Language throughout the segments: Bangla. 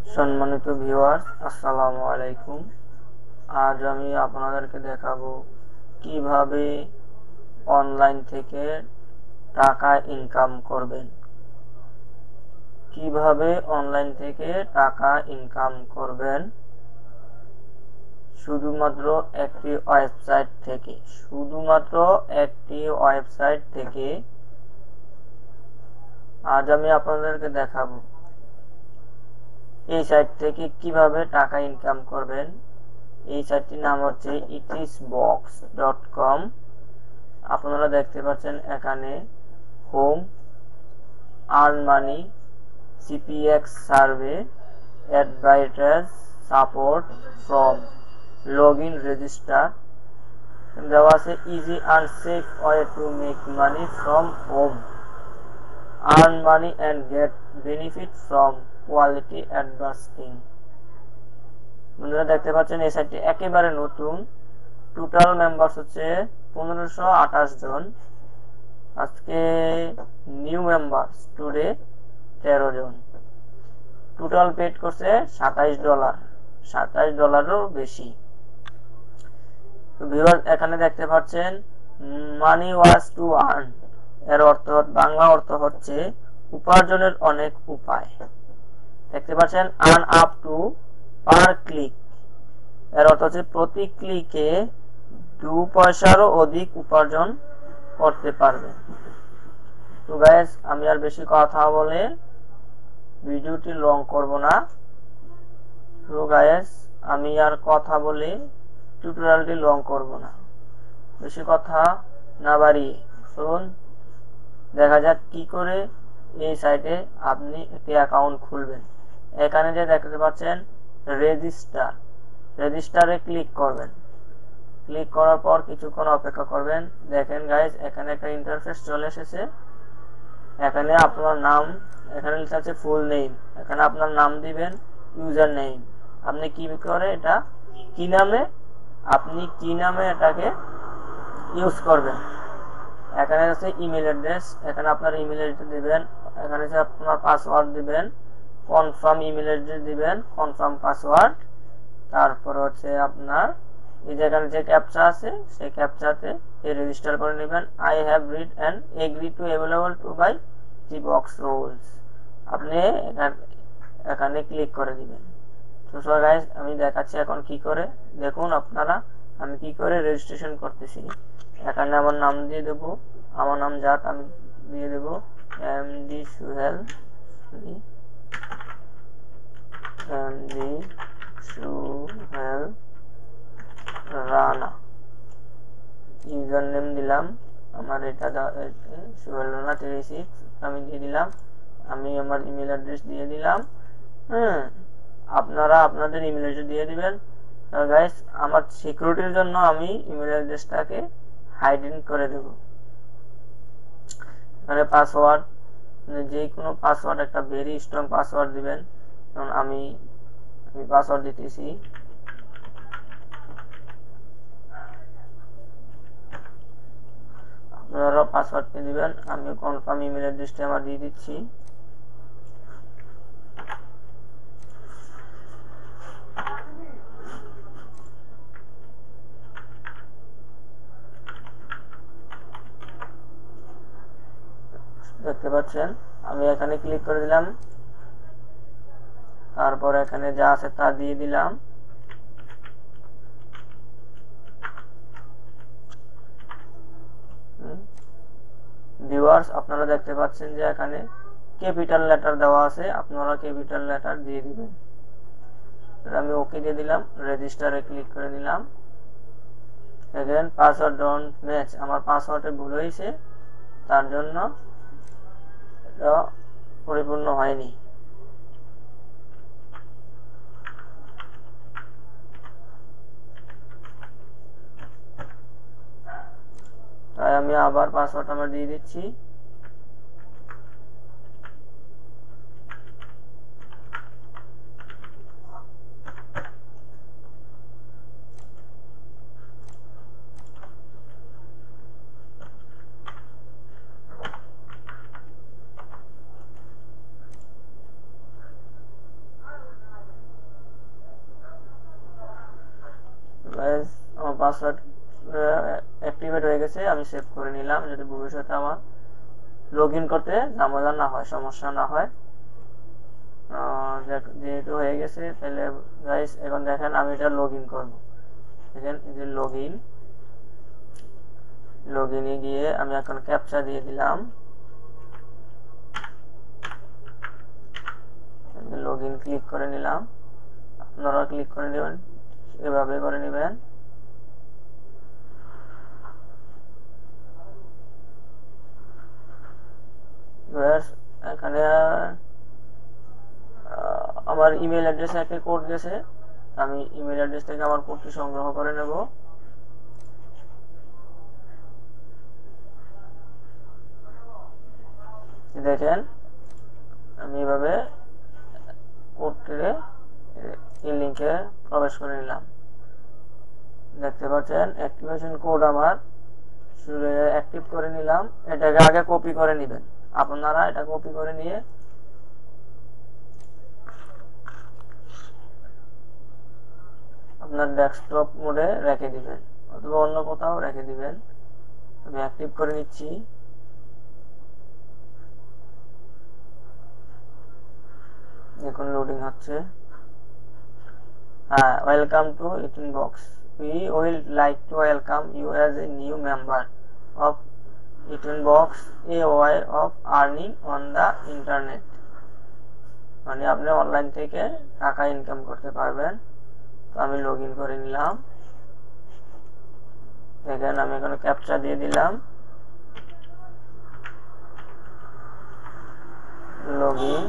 সম্মানিত ভিউয়ার্স, আসসালামু আলাইকুম। আজ আমি আপনাদেরকে দেখাবো কিভাবে অনলাইন থেকে টাকা ইনকাম করবেন। শুধুমাত্র একটি ওয়েবসাইট থেকে আজ আমি আপনাদেরকে দেখাবো এই সাইট থেকে কিভাবে টাকা ইনকাম করবেন। এই সাইটটির নাম হচ্ছে itisbox.com। আপনারা দেখতে পাচ্ছেন এখানে home, earn money, CPX survey, অ্যাডভাইটার support from, log in, register দেওয়া আছে। Easy and safe way to make money from home, earn money and get benefit from quality advertising. বন্ধুরা দেখতে পাচ্ছেন এই সাইটটি একেবারে নতুন। টোটাল মেম্বার্স হচ্ছে 1528 জন। আজকে নিউ মেম্বার্স টুডে 13 জন। টোটাল পেড করছে $27 বেশি। তো ভিউয়ার এখানে দেখতে পাচ্ছেন মানি ওয়াজ টু আর্ন, এর অর্থ বাংলা অর্থ হচ্ছে উপার্জনের অনেক উপায়। দেখতে পাচ্ছেন earn up to per click, এর অর্থ হচ্ছে প্রতি ক্লিকে 2 পয়সারও অধিক উপার্জন করতে পারবে। তো গাইস, আমি আর বেশি কথা বলে ভিডিওটি লং করব না। তো গাইস, আমি আর কথা বলে টিউটোরিয়ালটি লং করব না, বেশি কথা না বাড়িয়ে চলুন দেখা যাক কি করে এই সাইটে আপনি একটি অ্যাকাউন্ট খুলবেন। এখানে যে দেখতে পাচ্ছেন রেজিস্টারে ক্লিক করবেন। ক্লিক করার পর কিছুক্ষণ অপেক্ষা করবেন। দেখেন গাইস, এখানে একটা ইন্টারফেস চলে এসেছে। এখানে আপনার নাম, এখানে লেখা আছে ফুল নেম, এখানে আপনার নাম দিবেন, ইউজার নেম, আপনি কি করে এটা আপনি কি নামে এটাকে ইউজ করবেন। এখানে আছে ইমেল অ্যাড্রেস, এখানে আপনার ইমেল অ্যাড্রেস দিবেন। এখানে আছে আপনার পাসওয়ার্ড দিবেন, কনফার্ম ইমেল অ্যাড্রেস দিবেন, কনফার্ম পাসওয়ার্ড। তারপর হচ্ছে আপনার এই যেখানে যে ক্যাপচা আছে সেই ক্যাপচাতে রেজিস্টার করে নেবেন। I have read and agree to available to by G box rules, আপনি এখানে ক্লিক করে দিবেন। তো গাইস, আমি দেখাচ্ছি এখন কি করে। দেখুন আপনারা আমি কি করে রেজিস্ট্রেশন করতেছি। এখানে আমার নাম দিয়ে দেব, আমার নাম জাত আমি দিয়ে দেব MD Suhel Rana. User name দিলাম আমার এটা সুহেল রানা 36 আমি দিয়ে দিলাম। আমি আমার ইমেল অ্যাড্রেস দিয়ে দিলাম। আপনারা আপনাদের ইমেল অ্যাড্রেস দিয়ে দিবেন। গাইস, আমার সিকিউরিটির জন্য আমি ইমেল অ্যাড্রেসটাকে হাইডিং করে দেব। এখানে পাসওয়ার্ড, যে কোনো পাসওয়ার্ড, একটা ভেরি স্ট্রং পাসওয়ার্ড দিবেন। কারণ আমি পাসওয়ার্ড দিতেছি। আপনারা পাসওয়ার্ডটি দিবেন। আমি কনফার্ম ইমেল অ্যাড্রেসটি আমার দিয়ে দিচ্ছি। দেখতে পাচ্ছেন আমি এখানে ক্লিক করে দিলাম। তারপর এখানে যা আছে তা দিয়ে দিলাম। ভিউয়ার্স, আপনারা দেখতে পাচ্ছেন যে এখানে ক্যাপিটাল লেটার দেওয়া আছে, আপনারা ক্যাপিটাল লেটার দিয়ে দিবেন। আমি ওকে দিয়ে দিলাম, রেজিস্টারে ক্লিক করে দিলাম। এগেন পাসওয়ার্ড ডোন্ট ম্যাচ, আমার পাসওয়ার্ডে ভুল হয়েছে, তার জন্য এটা পরিপূর্ণ হয়নি। তাই আমি আবার পাসওয়ার্ড আমার দিয়ে দিচ্ছি। পাসওয়ার্ড অ্যাক্টিভেট হয়ে গেছে, আমি সেভ করে নিলাম যাতে ভবিষ্যতে আমার লগ ইন করতে ঝামেলা না হয়, সমস্যা না হয়। যেহেতু হয়ে গেছে তাহলে গাইস এখন দেখেন আমি এটা লগ ইন করবো। দেখেন এই যে লগ ইনে গিয়ে আমি এখন ক্যাপচা দিয়ে দিলাম, লগ ইন ক্লিক করে নিলাম। আপনারা ক্লিক করে নেবেন, এভাবে করে নেবেন। এখানে আমার ইমেল অ্যাড্রেসে একটা কোড গেছে, আমি ইমেল অ্যাড্রেস থেকে আমার কোডটি সংগ্রহ করে নেব। দেখেন আমি এভাবে কোডটিতে এই লিংকে প্রবেশ করে নিলাম। দেখতে পাচ্ছেন অ্যাক্টিভেশন কোড আমার অ্যাক্টিভ করে নিলাম। এটাকে আগে কপি করে নেবেন, আপনারা এটা কপি করে নিয়ে আপনার ডেস্কটপ মোডে রেখে দিবেন অথবা অন্য কোথাও রেখে দিবেন। আমি অ্যাক্টিভ করে নিচ্ছি। দেখুন লোডিং হচ্ছে। Welcome to Etin box, we will like to welcome you as a new member of Etin box, a way of earning on the internet. মানে আপনি অনলাইন থেকে টাকা ইনকাম করতে পারবেন। তো আমি লগ ইন করে নিলাম। দেখেন আমি এখানে ক্যাপচা দিয়ে দিলাম, লগ ইন।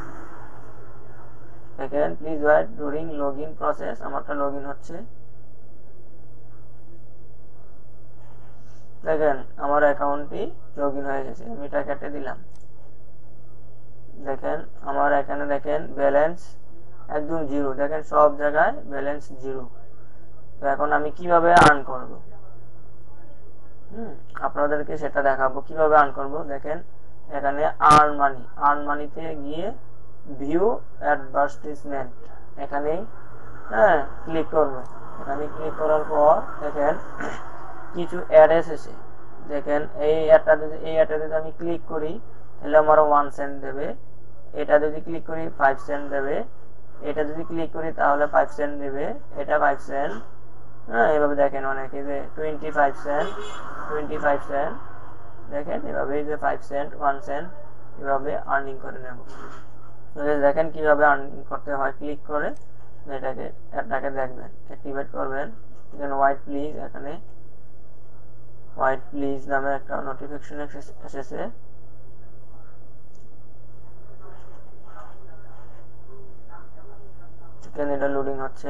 দেখেন please wait during log in process, আমারটা লগ ইন হচ্ছে। দেখেন আমার অ্যাকাউন্টটি লগ ইন হয়ে গেছে, আমি এটা কেটে দিলাম। দেখেন আমার এখানে দেখেন ব্যালেন্স একদম জিরো, দেখেন সব জায়গায় ব্যালেন্স জিরো। তো এখন আমি কিভাবে আর্ন করব, আপনাদেরকে সেটা দেখাবো কিভাবে আর্ন করব। দেখেন এখানে আর্ন মানিতে গিয়ে ভিউ অ্যাডভার্টাইজমেন্ট এখানে ক্লিক করব। এখানে ক্লিক করার পর দেখেন কিছু অ্যাড এসেছে। দেখেন এই অ্যাডটা যদি আমি ক্লিক করি তাহলে আমার 1 সেন্ট দেবে। এটা যদি ক্লিক করি 5 সেন্ট দেবে। এটা যদি ক্লিক করি তাহলে 5 সেন্ট দেবে, এটা 5 সেন্ট। এভাবে দেখেন অনেকে যে 25 সেন্ট দেখেন এভাবে যে 5 সেন্ট 1 সেন্ট এভাবে আর্নিং করে নেব। দেখেন কিভাবে আর্নিং করতে হয়, ক্লিক করে এটাকে দেখবেন, অ্যাক্টিভেট করবেন। এখানে হোয়াইট প্লিজ নামে একটা নোটিফিকেশন এসেছে। এটা লোডিং হচ্ছে।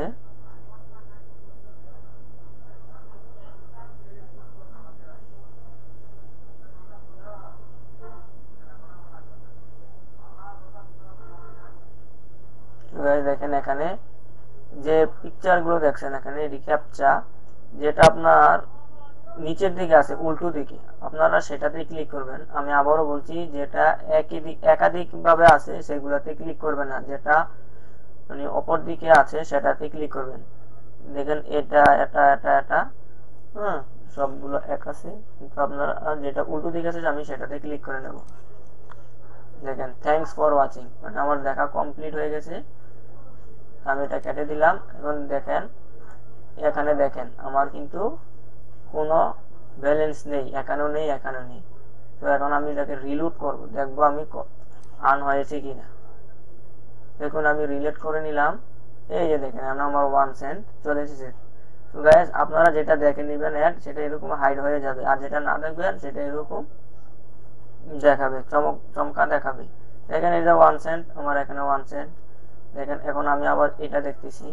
দেখেন এখানে যে পিকচার গুলো দেখছেন এখানে রিক্যাপচা, যেটা আপনার নিচের দিকে আছে উল্টো দিকে, আপনারা সেটাতে ক্লিক করবেন। আমি আবারও বলছি, যেটা একাধিক ভাবে আছে সেগুলাতে ক্লিক করবেন না, যেটা মানে অপর দিকে আছে সেটাতে ক্লিক করবেন। দেখেন এটা এটা এটা এটা সবগুলো এক আছে, কিন্তু আপনারা যেটা উল্টো দিকে আছে আমি সেটাতে ক্লিক করে নেব। দেখেন থ্যাংকস ফর ওয়াচিং, মানে আমার দেখা কমপ্লিট হয়ে গেছে, আমি এটা কেটে দিলাম। এখন দেখেন এখানে দেখেন আমার কিন্তু কোনো ব্যালেন্স নেই, এখানেও নেই এখানেও নেই। তো এখন আমি এটাকে রিলোড করব, দেখবো আমি আর্ন হয়েছে কিনা। দেখুন আমি রিলোড করে নিলাম, এই যে দেখেন আমার 1 সেন্ট চলে এসেছে। তো গাইস আপনারা যেটা দেখে নেবেন অ্যাড, সেটা এরকম হাইড হয়ে যাবে, আর যেটা না দেখবেন সেটা এরকম দেখাবে, চমকা দেখাবে। দেখেন এই যে 1 সেন্ট, আমার এখানে 1 সেন্ট। দেখেন এখন আমি আবার এটা দেখতেছি।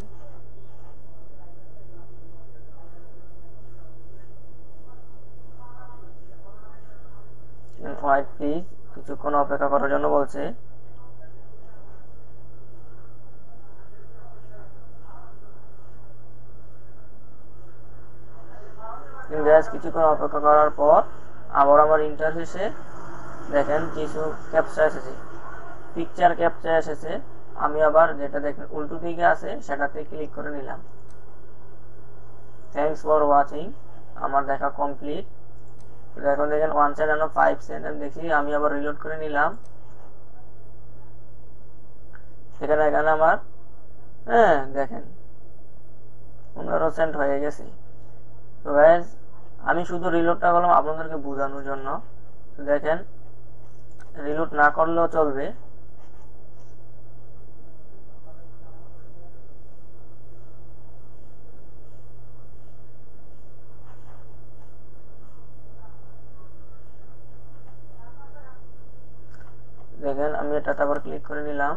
হোয়াইট প্লিজ কিছুক্ষণ অপেক্ষা করার জন্য বলছে। কিছুক্ষণ অপেক্ষা করার পর আবার আমার ইন্টারফেসে দেখেন কিছু ক্যাপচা এসেছে, পিকচার ক্যাপচা এসেছে। আমি আবার যেটা দেখেন উল্টো দিকে আছে সেটাতে ক্লিক করে নিলাম। Thanks for watching. আমার দেখা কমপ্লিট। এখন দেখেন 1 সেকেন্ড 5 সেকেন্ড দেখি, আমি আবার রিলোড করে নিলাম। এখানে আমার দেখেন 15% হয়ে গেছে। তো গাইস আমি শুধু রিলোডটা করলাম আপনাদেরকে বোঝানোর জন্য। তো দেখেন রিলোড না করলেও চলবে। দেখেন আমি এটাতে আবার ক্লিক করে নিলাম।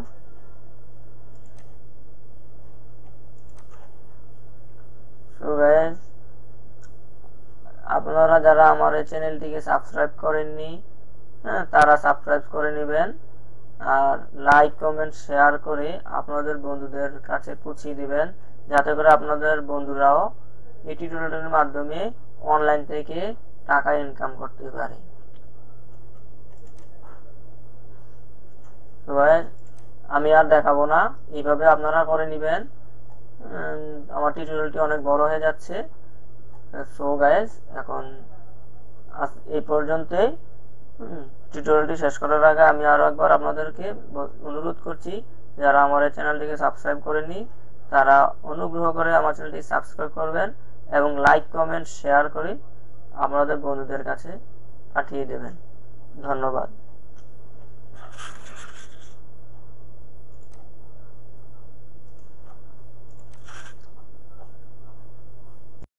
সো গাইস আপনারা যারা আমার এই চ্যানেলটিকে সাবস্ক্রাইব করেননি, তারা সাবস্ক্রাইব করে নেবেন, আর লাইক কমেন্ট শেয়ার করে আপনাদের বন্ধুদের কাছে পৌঁছে দিবেন, যাতে করে আপনাদের বন্ধুরাও এই টিউটোরিয়ালের মাধ্যমে অনলাইন থেকে টাকা ইনকাম করতে পারে। তো আমি আর দেখাবো না, এইভাবে আপনারা করে নেবেন। আমার টিউটোরিয়ালটি অনেক বড় হয়ে যাচ্ছে। সো গাইস এখন এই পর্যন্তই। টিউটোরিয়ালটি শেষ করার আগে আমি আরো একবার আপনাদেরকে অনুরোধ করছি, যারা আমার এই চ্যানেলটিকে সাবস্ক্রাইব করেনি তারা অনুগ্রহ করে আমার চ্যানেলটি সাবস্ক্রাইব করবেন এবং লাইক কমেন্ট শেয়ার করে আপনাদের বন্ধুদের কাছে পাঠিয়ে দেবেন। ধন্যবাদ।